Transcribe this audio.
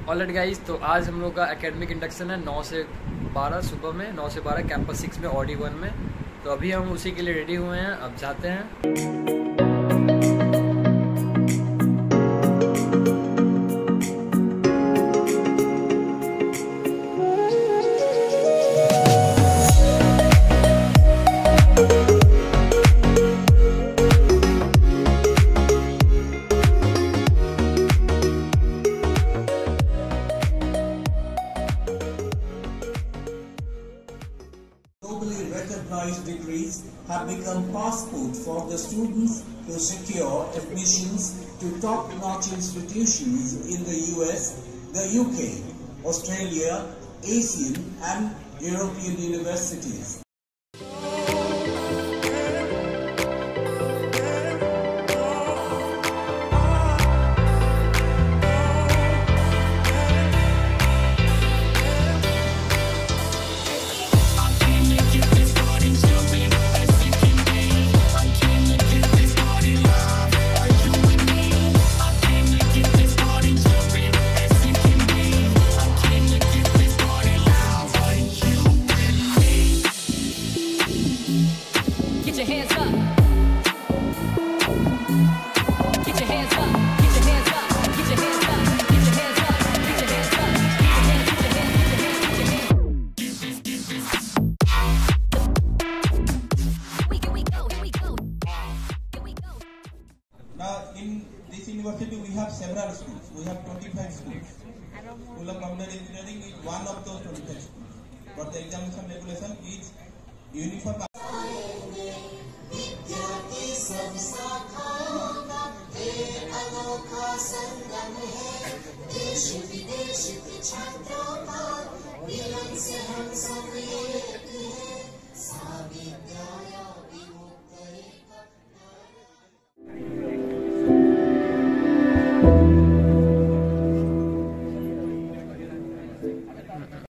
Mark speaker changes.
Speaker 1: Alright guys, तो आज हम लोग का एकेडमिक इंडक्शन है 9 से 12 सुबह में, 9 से 12 कैंपस 6 में ऑडी 1 में। तो अभी हम उसी के लिए रेडी हुए हैं, अब जाते हैं।
Speaker 2: Globally recognized degrees have become passport for the students to secure admissions to top-notch institutions in the US, the UK, Australia, Asian and European universities.
Speaker 3: Get your hands up. Get your hands up. Get your hands up. Get your hands up. Get your hands up. Get your hands up. Get your hands. Get your hands. Get your hands. Here we go. Here we go. Here we go.
Speaker 4: Now, in this university, we have several schools. We have 25 schools. School of Computer Engineering is one of those 25 schools. But the examination regulation is uniform.
Speaker 5: देश विदेश के छात्रों का मिलन से हम सब एक हैं, सा विद्यालय।